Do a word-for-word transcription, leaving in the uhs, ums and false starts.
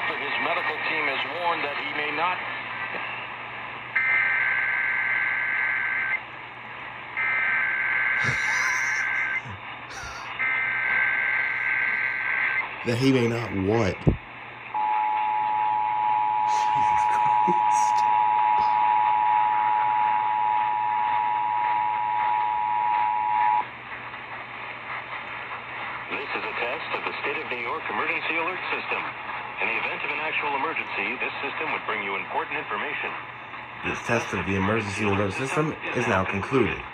after his medical team has warned that he may not... That he may not what? Jesus Christ. This is a test of the State of New York Emergency Alert System. In the event of an actual emergency, this system would bring you important information. This test of the emergency alert system is now concluded.